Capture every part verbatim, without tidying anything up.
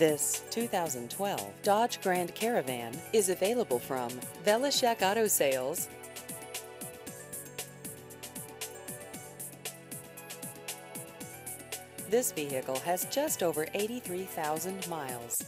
This two thousand twelve Dodge Grand Caravan is available from Velishek Auto Sales. This vehicle has just over eighty-three thousand miles.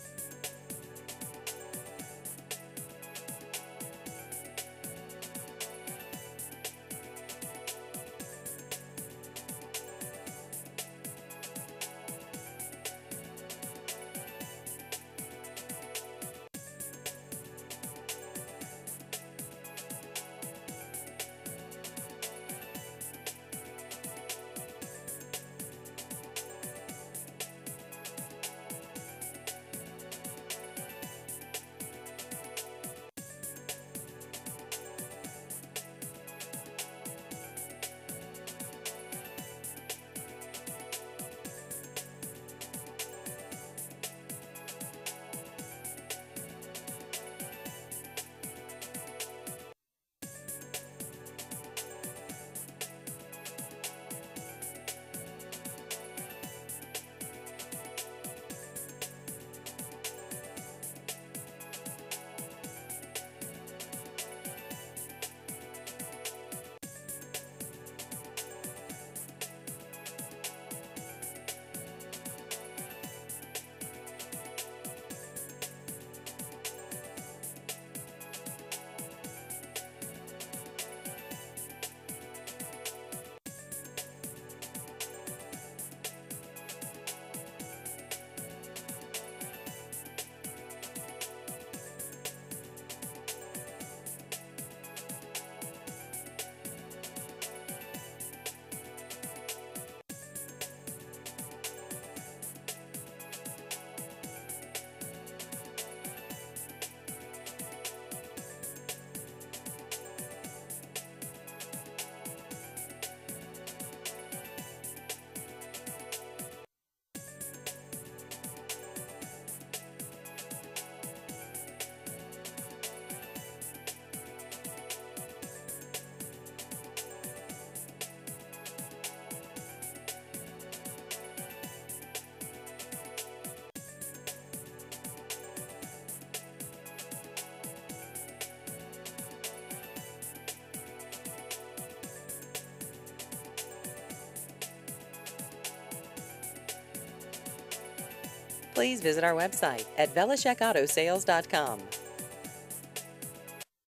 Please visit our website at velishek auto sales dot com.